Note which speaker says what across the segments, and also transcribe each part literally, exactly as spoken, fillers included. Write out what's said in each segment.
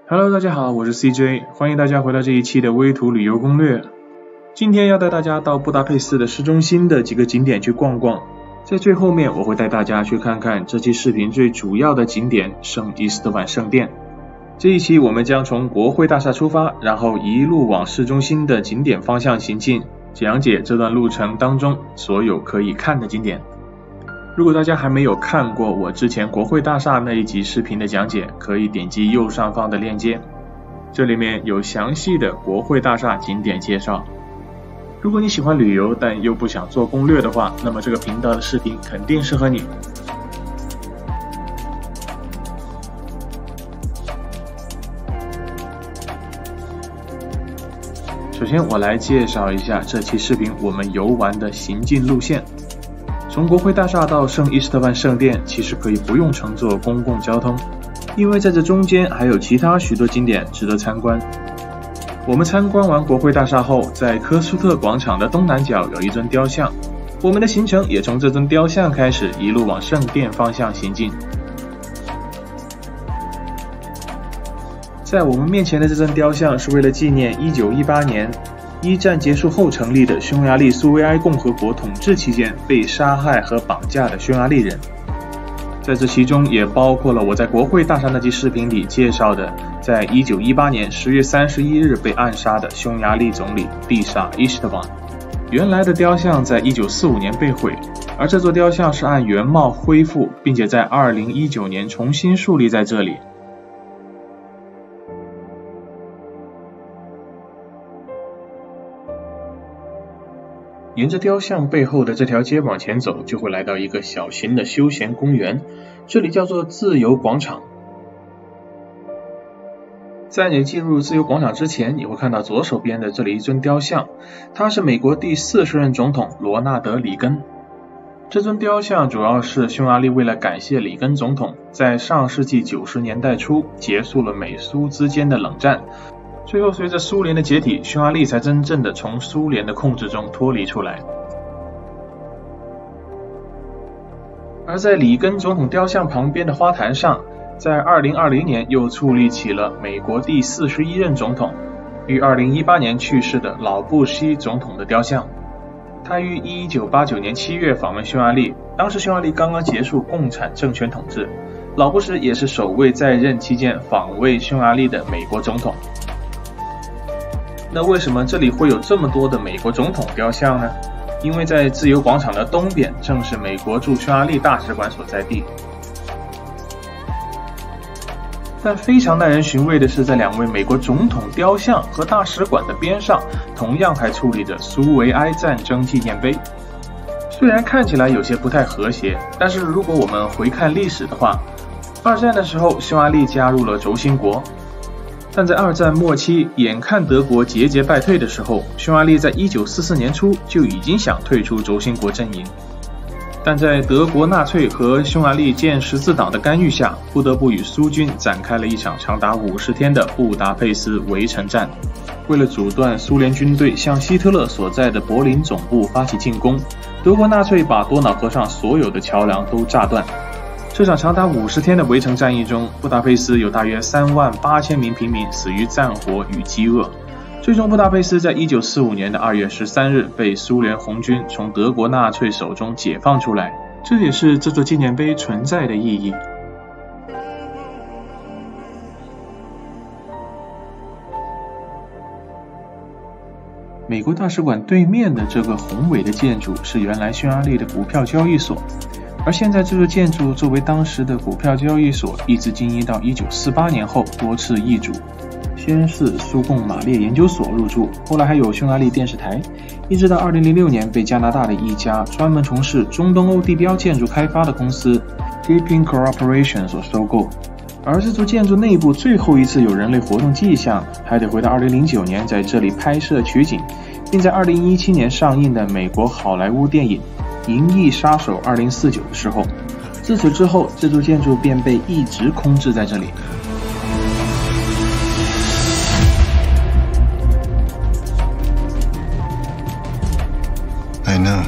Speaker 1: Hello， 大家好，我是 C J， 欢迎大家回到这一期的微图旅游攻略。今天要带大家到布达佩斯的市中心的几个景点去逛逛，在最后面我会带大家去看看这期视频最主要的景点圣伊斯特万圣殿。这一期我们将从国会大厦出发，然后一路往市中心的景点方向行进，讲解这段路程当中所有可以看的景点。如果大家还没有看过我之前国会大厦那一集视频的讲解，可以点击右上方的链接，这里面有详细的国会大厦景点介绍。如果你喜欢旅游但又不想做攻略的话，那么这个频道的视频肯定适合你。首先我来介绍一下这期视频我们游玩的行进路线。从国会大厦到圣伊斯特万圣殿其实可以不用乘坐公共交通，因为在这中间还有其他许多景点值得参观。我们参观完国会大厦后，在科苏特广场的东南角有一尊雕像，我们的行程也从这尊雕像开始，一路往圣殿方向行进。在我们面前的这尊雕像是为了纪念一九一八年一战结束后成立的匈牙利苏维埃共和国统治期间被杀害和绑架的匈牙利人，在这其中也包括了我在国会大厦那期视频里介绍的在一九一八年十月三十一日被暗杀的匈牙利总理蒂莎·伊什特万。原来的雕像在一九四五年被毁，而这座雕像是按原貌恢复，并且在二零一九年重新树立在这里。沿着雕像背后的这条街往前走，就会来到一个小型的休闲公园，这里叫做自由广场。在你进入自由广场之前，你会看到左手边的这里一尊雕像，他是美国第四十任总统罗纳德·里根。这尊雕像主要是匈牙利为了感谢里根总统，在上世纪九十年代初结束了美苏之间的冷战，最后随着苏联的解体，匈牙利才真正的从苏联的控制中脱离出来。而在里根总统雕像旁边的花坛上，在二零二零年又矗立起了美国第四十一任总统于二零一八年去世的老布希总统的雕像。他于一九八九年七月访问匈牙利，当时匈牙利刚刚结束共产政权统治，老布什也是首位在任期间访问匈牙利的美国总统。那为什么这里会有这么多的美国总统雕像呢？因为在自由广场的东边正是美国驻匈牙利大使馆所在地。但非常耐人寻味的是，在两位美国总统雕像和大使馆的边上，同样还矗立着苏维埃战争纪念碑。虽然看起来有些不太和谐，但是如果我们回看历史的话，二战的时候匈牙利加入了轴心国，但在二战末期，眼看德国节节败退的时候，匈牙利在一九四四年初就已经想退出轴心国阵营，但在德国纳粹和匈牙利剑十字党的干预下，不得不与苏军展开了一场长达五十天的布达佩斯围城战。为了阻断苏联军队向希特勒所在的柏林总部发起进攻，德国纳粹把多瑙河上所有的桥梁都炸断。这场长达五十天的围城战役中，布达佩斯有大约三万八千名平民死于战火与饥饿。最终，布达佩斯在一九四五年的二月十三日被苏联红军从德国纳粹手中解放出来，这也是这座纪念碑存在的意义。美国大使馆对面的这个宏伟的建筑是原来匈牙利的股票交易所，而现在这座建筑作为当时的股票交易所，一直经营到一九四八年后多次易主。先是苏共马列研究所入驻，后来还有匈牙利电视台，一直到二零零六年被加拿大的一家专门从事中东欧地标建筑开发的公司 Deepin Corporation 所收购。而这座建筑内部最后一次有人类活动迹象，还得回到二零零九年在这里拍摄取景，并在二零一七年上映的美国好莱坞电影《银翼杀手二零四九》的时候。自此之后，这座建筑便被一直空置在这里。
Speaker 2: I know.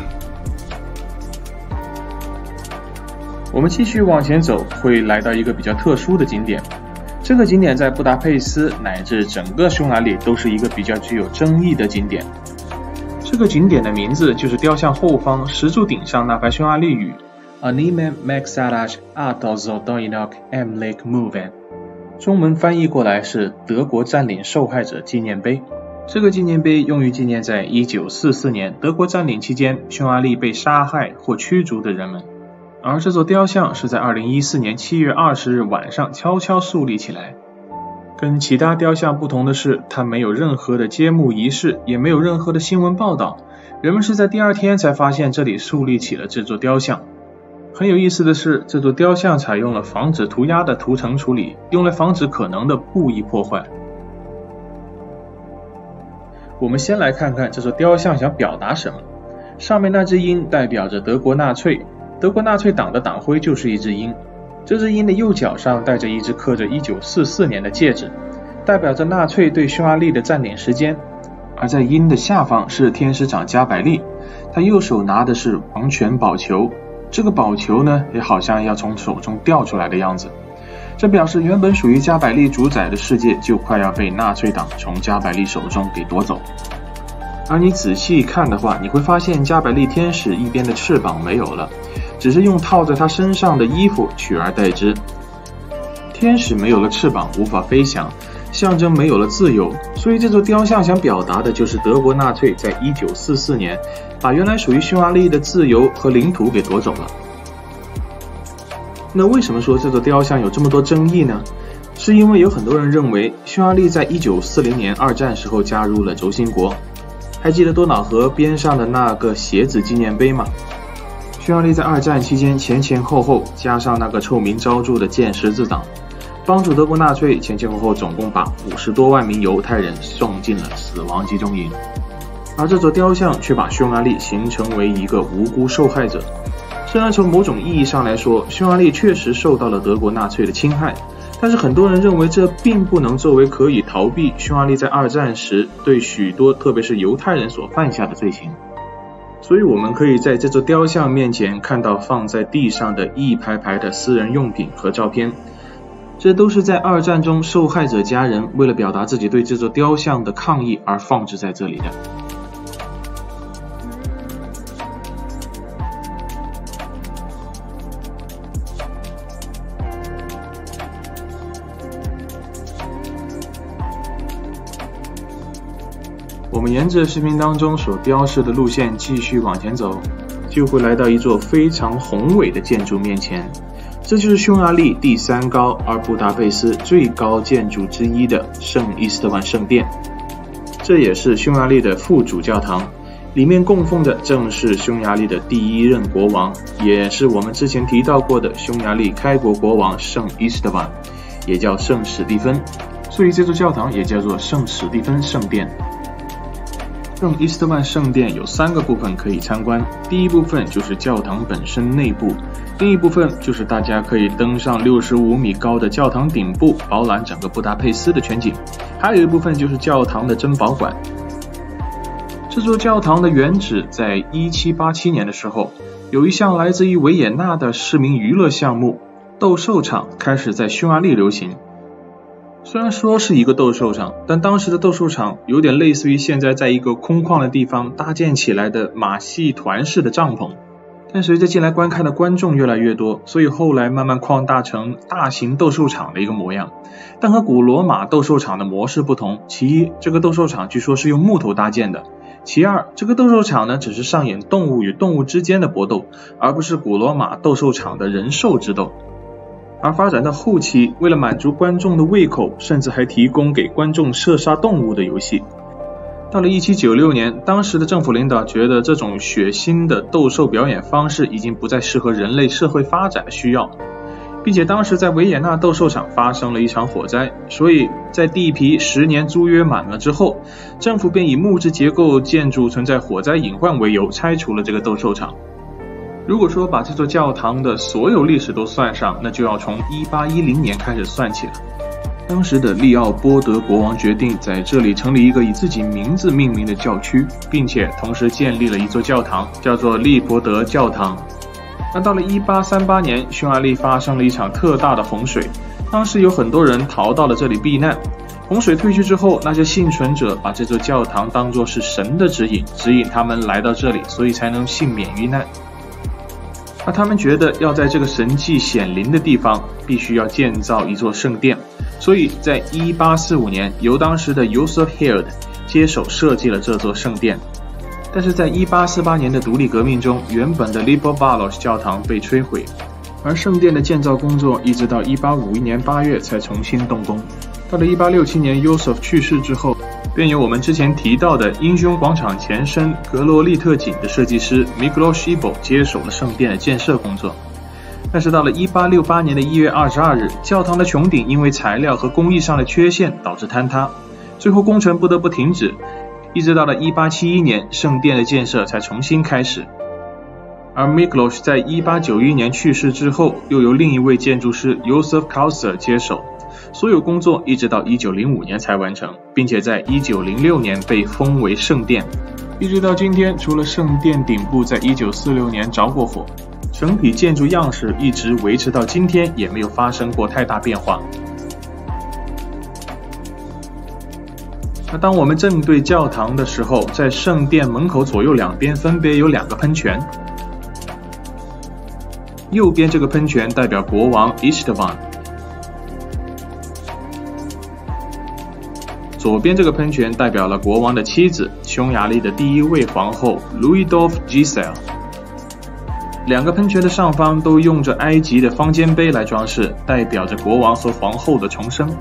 Speaker 1: 我们继续往前走，会来到一个比较特殊的景点。 这个景点在布达佩斯乃至整个匈牙利都是一个比较具有争议的景点。这个景点的名字就是雕像后方石柱顶上那排匈牙利语 Anime Megszállás áldozatainak emlékműve， 中文翻译过来是德国占领受害者纪念碑。这个纪念碑用于纪念在一九四四年德国占领期间匈牙利被杀害或驱逐的人们。而这座雕像是在二零一四年七月二十日晚上悄悄树立起来。跟其他雕像不同的是，它没有任何的揭幕仪式，也没有任何的新闻报道，人们是在第二天才发现这里树立起了这座雕像。很有意思的是，这座雕像采用了防止涂鸦的涂层处理，用来防止可能的故意破坏。我们先来看看这座雕像想表达什么。上面那只鹰代表着德国纳粹，德国纳粹党的党徽就是一只鹰，这只鹰的右脚上戴着一只刻着一九四四年的戒指，代表着纳粹对匈牙利的占领时间。而在鹰的下方是天使长加百利，他右手拿的是王权宝球，这个宝球呢也好像要从手中掉出来的样子，这表示原本属于加百利主宰的世界就快要被纳粹党从加百利手中给夺走。而你仔细看的话，你会发现加百利天使一边的翅膀没有了，只是用套在他身上的衣服取而代之。天使没有了翅膀，无法飞翔，象征没有了自由，所以这座雕像想表达的就是德国纳粹在一九四四年把原来属于匈牙利的自由和领土给夺走了。那为什么说这座雕像有这么多争议呢？是因为有很多人认为匈牙利在一九四零年二战时候加入了轴心国。还记得多瑙河边上的那个鞋子纪念碑吗？匈牙利在二战期间前前后后加上那个臭名昭著的剑十字党，帮助德国纳粹前前后后总共把五十多万名犹太人送进了死亡集中营。而这座雕像却把匈牙利形成为一个无辜受害者。虽然从某种意义上来说，匈牙利确实受到了德国纳粹的侵害，但是很多人认为这并不能作为可以逃避匈牙利在二战时对许多特别是犹太人所犯下的罪行。所以我们可以在这座雕像面前看到放在地上的一排排的私人用品和照片，这都是在二战中受害者家人为了表达自己对这座雕像的抗议而放置在这里的。我们沿着视频当中所标示的路线继续往前走，就会来到一座非常宏伟的建筑面前，这就是匈牙利第三高而布达佩斯最高建筑之一的圣伊斯特万圣殿。这也是匈牙利的副主教堂，里面供奉的正是匈牙利的第一任国王，也是我们之前提到过的匈牙利开国国王圣伊斯特万，也叫圣史蒂芬，所以这座教堂也叫做圣史蒂芬圣殿。圣伊斯特万圣殿有三个部分可以参观，第一部分就是教堂本身内部，另一部分就是大家可以登上六十五米高的教堂顶部，饱览整个布达佩斯的全景，还有一部分就是教堂的珍宝馆。这座教堂的原址在一七八七年的时候，有一项来自于维也纳的市民娱乐项目斗兽场开始在匈牙利流行。虽然说是一个斗兽场，但当时的斗兽场有点类似于现在在一个空旷的地方搭建起来的马戏团式的帐篷。但随着进来观看的观众越来越多，所以后来慢慢扩大成大型斗兽场的一个模样。但和古罗马斗兽场的模式不同，其一，这个斗兽场据说是用木头搭建的；其二，这个斗兽场呢只是上演动物与动物之间的搏斗，而不是古罗马斗兽场的人兽之斗。而发展到后期，为了满足观众的胃口，甚至还提供给观众射杀动物的游戏。到了一七九六年，当时的政府领导觉得这种血腥的斗兽表演方式已经不再适合人类社会发展的需要，并且当时在维也纳斗兽场发生了一场火灾，所以在地皮十年租约满了之后，政府便以木质结构建筑存在火灾隐患为由拆除了这个斗兽场。如果说把这座教堂的所有历史都算上，那就要从一八一零年开始算起了。当时的利奥波德国王决定在这里成立一个以自己名字命名的教区，并且同时建立了一座教堂，叫做利波德教堂。那到了一八三八年，匈牙利发生了一场特大的洪水， 当时有很多人逃到了这里避难。洪水退去之后，那些幸存者把这座教堂当作是神的指引，指引他们来到这里，所以才能幸免于难。而他们觉得要在这个神迹显灵的地方，必须要建造一座圣殿，所以在一八四五年，由当时的 Joseph Hield 接手设计了这座圣殿。但是在一八四八年的独立革命中，原本的 Libovalos 教堂被摧毁，而圣殿的建造工作一直到一八五一年八月才重新动工。到了一八六七年 Joseph 去世之后，便由我们之前提到的英雄广场前身格罗利特井的设计师 Miklos Ibo 接手了圣殿的建设工作。但是到了一八六八年的一月二十二日，教堂的穹顶因为材料和工艺上的缺陷导致坍塌，最后工程不得不停止，一直到了一八七一年，圣殿的建设才重新开始。而 Miklos 在一八九一年去世之后，又由另一位建筑师 Joseph Kauser 接手，所有工作一直到一九零五年才完成，并且在一九零六年被封为圣殿。一直到今天，除了圣殿顶部在一九四六年着过火，整体建筑样式一直维持到今天，也没有发生过太大变化。那当我们正对教堂的时候，在圣殿门口左右两边分别有两个喷泉。右边这个喷泉代表国王 Istvan， 左边这个喷泉代表了国王的妻子，匈牙利的第一位皇后 Luidolf Giselle。 两个喷泉的上方都用着埃及的方尖碑来装饰，代表着国王和皇后的重生。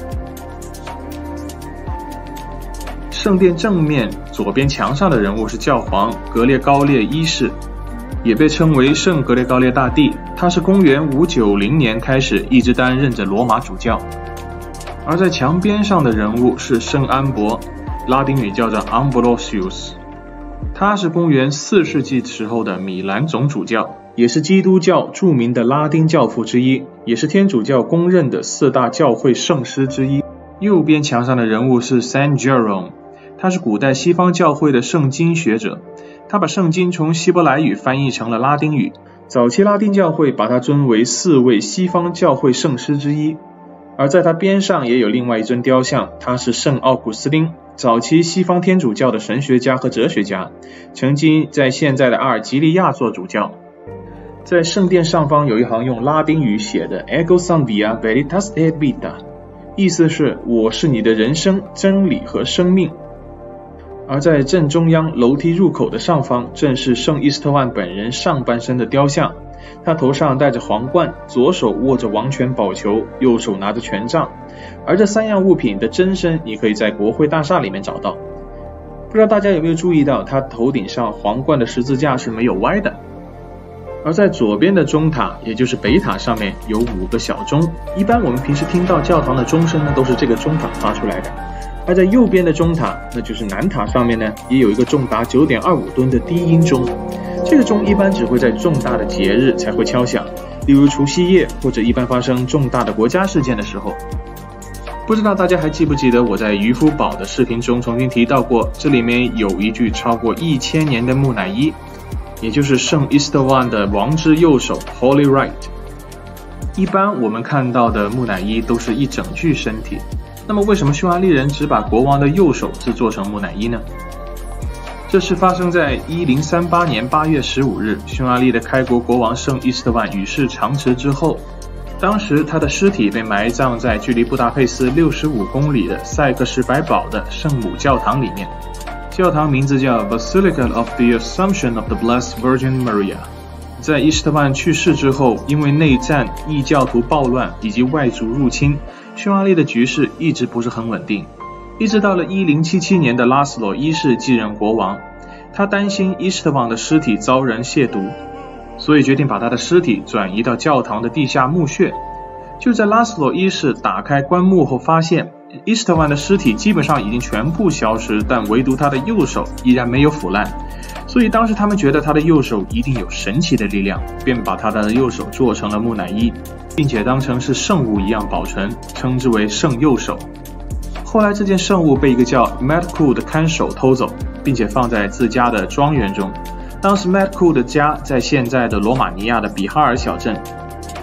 Speaker 1: 圣殿正面左边墙上的人物是教皇格列高列一世，也被称为圣格列高列大帝，他是公元五九零年开始一直担任着罗马主教。而在墙边上的人物是圣安伯，拉丁语叫做 Ambrosius， 他是公元四世纪时候的米兰总主教，也是基督教著名的拉丁教父之一，也是天主教公认的四大教会圣师之一。右边墙上的人物是 Saint Jerome， 他是古代西方教会的圣经学者，他把圣经从希伯来语翻译成了拉丁语，早期拉丁教会把他尊为四位西方教会圣师之一。而在他边上也有另外一尊雕像，他是圣奥古斯丁，早期西方天主教的神学家和哲学家，曾经在现在的阿尔及利亚做主教。在圣殿上方有一行用拉丁语写的 Ego sum via veritas et vita， 意思是我是你的人生、真理和生命。而在正中央楼梯入口的上方，正是圣伊斯特万本人上半身的雕像，他头上戴着皇冠，左手握着王权宝球，右手拿着权杖。而这三样物品的真身你可以在国会大厦里面找到。不知道大家有没有注意到，他头顶上皇冠的十字架是没有歪的。而在左边的钟塔，也就是北塔上面有五个小钟，一般我们平时听到教堂的钟声呢，都是这个钟塔发出来的。而在右边的钟塔，那就是南塔上面呢，也有一个重达 九点二五吨的低音钟。这个钟一般只会在重大的节日才会敲响，例如除夕夜，或者一般发生重大的国家事件的时候。不知道大家还记不记得我在渔夫堡的视频中曾经提到过，这里面有一具超过一千年的木乃伊，也就是圣伊斯特万的王之右手 Holy Right。 一般我们看到的木乃伊都是一整具身体，那么为什么匈牙利人只把国王的右手制作成木乃伊呢？这是发生在一零三八年八月十五日，匈牙利的开国国王圣伊斯特万与世长辞之后，当时他的尸体被埋葬在距离布达佩斯六十五公里的塞克什百堡的圣母教堂里面，教堂名字叫 Basilica of the Assumption of the Blessed Virgin Maria。 在伊斯特万去世之后，因为内战、异教徒暴乱以及外族入侵，匈牙利的局势一直不是很稳定。一直到了一零七七年的拉斯罗一世继任国王，他担心伊斯特万的尸体遭人亵渎，所以决定把他的尸体转移到教堂的地下墓穴。就在拉斯罗一世打开棺木后，发现伊斯特万的尸体基本上已经全部消失，但唯独他的右手依然没有腐烂，所以当时他们觉得他的右手一定有神奇的力量，便把他的右手做成了木乃伊，并且当成是圣物一样保存，称之为圣右手。后来这件圣物被一个叫 Matku 的看守偷走，并且放在自家的庄园中。当时 Matku 的家在现在的罗马尼亚的比哈尔小镇。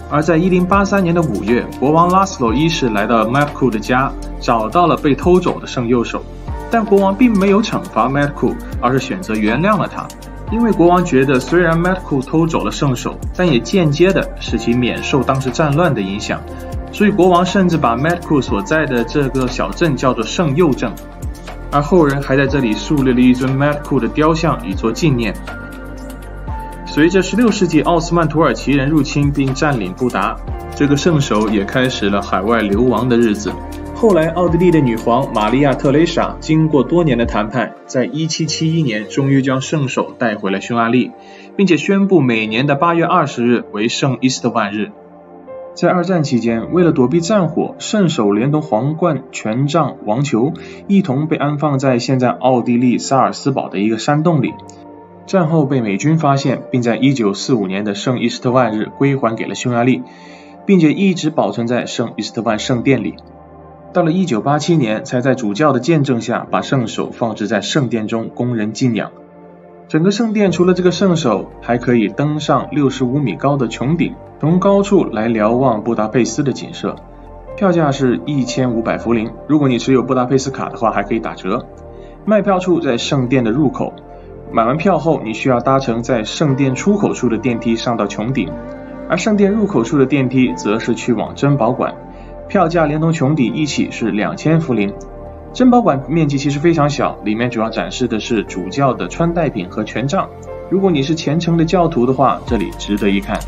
Speaker 1: 而在一零八三年的五月，国王拉斯罗一世来到 Matku 的家，找到了被偷走的圣右手，但国王并没有惩罚 Matku， 而是选择原谅了他。因为国王觉得，虽然 Matku 偷走了圣手，但也间接的使其免受当时战乱的影响，所以国王甚至把 Matku 所在的这个小镇叫做圣右镇，而后人还在这里树立了一尊 Matku 的雕像以作纪念。随着十六世纪奥斯曼土耳其人入侵并占领布达，这个圣手也开始了海外流亡的日子。后来，奥地利的女皇玛利亚·特蕾莎经过多年的谈判，在一七七一年终于将圣手带回了匈牙利，并且宣布每年的八月二十日为圣伊斯特万日。在二战期间，为了躲避战火，圣手连同皇冠、权杖、王球一同被安放在现在奥地利萨尔斯堡的一个山洞里。战后被美军发现，并在一九四五年的圣伊斯特万日归还给了匈牙利，并且一直保存在圣伊斯特万圣殿里。到了一九八七年，才在主教的见证下把圣手放置在圣殿中供人敬仰。整个圣殿除了这个圣手，还可以登上六十五米高的穹顶，从高处来瞭望布达佩斯的景色。票价是一千五百福林，如果你持有布达佩斯卡的话还可以打折。卖票处在圣殿的入口，买完票后你需要搭乘在圣殿出口处的电梯上到穹顶，而圣殿入口处的电梯则是去往珍宝馆。票价连同穹顶一起是两千福林。珍宝馆面积其实非常小，里面主要展示的是主教的穿戴品和权杖。如果你是虔诚的教徒的话，这里值得一看。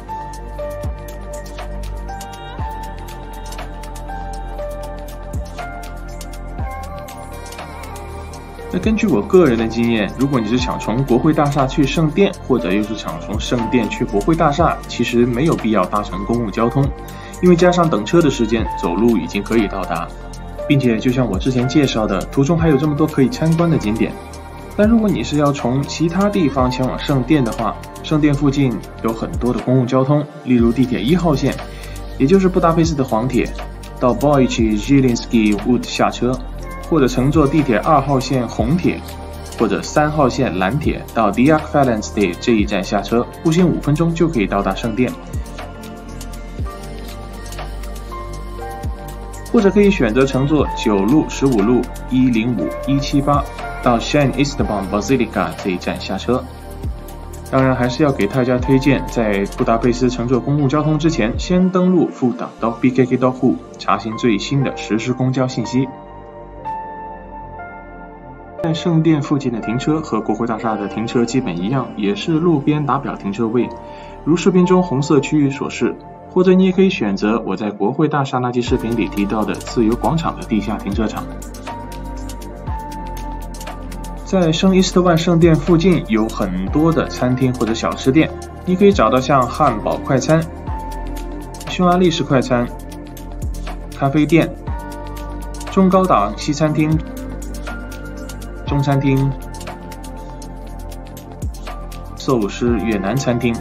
Speaker 1: 那根据我个人的经验，如果你是想从国会大厦去圣殿，或者又是想从圣殿去国会大厦，其实没有必要搭乘公共交通，因为加上等车的时间，走路已经可以到达，并且就像我之前介绍的，途中还有这么多可以参观的景点。但如果你是要从其他地方前往圣殿的话，圣殿附近有很多的公共交通，例如地铁一号线，也就是布达佩斯的黄铁，到 Boici Zielinski Wood 下车，或者乘坐地铁二号线红铁，或者三号线蓝铁到 Diak Valence 这一站下车，步行五分钟就可以到达圣殿。或者可以选择乘坐九路、十五路、一零五、一七八到 Shane Esteban Basilica 这一站下车。当然还是要给大家推荐，在布达佩斯乘坐公共交通之前，先登录副导到 B K K 到户查询最新的实时公交信息。在圣殿附近的停车和国会大厦的停车基本一样，也是路边打表停车位，如视频中红色区域所示。或者你也可以选择我在国会大厦那期视频里提到的自由广场的地下停车场。在圣伊斯特万圣殿附近有很多的餐厅或者小吃店，你可以找到像汉堡快餐、匈牙利式快餐、咖啡店、中高档西餐厅、中餐厅、寿司越南餐厅，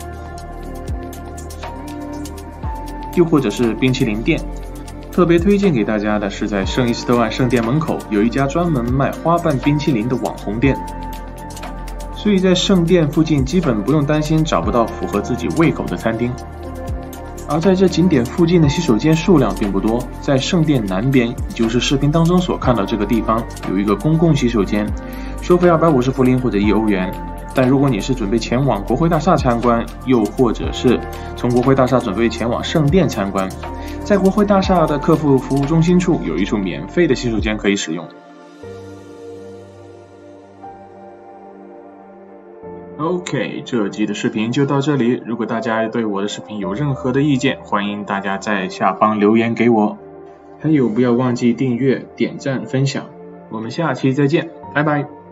Speaker 1: 又或者是冰淇淋店。特别推荐给大家的是，在圣伊斯特万圣殿门口有一家专门卖花瓣冰淇淋的网红店，所以在圣殿附近基本不用担心找不到符合自己胃口的餐厅。而在这景点附近的洗手间数量并不多，在圣殿南边，也就是视频当中所看到这个地方，有一个公共洗手间，收费二百五十福林或者一欧元。但如果你是准备前往国会大厦参观，又或者是从国会大厦准备前往圣殿参观，在国会大厦的客户服务中心处有一处免费的洗手间可以使用。OK， 这集的视频就到这里。如果大家对我的视频有任何的意见，欢迎大家在下方留言给我。还有，不要忘记订阅、点赞、分享。我们下期再见，拜拜。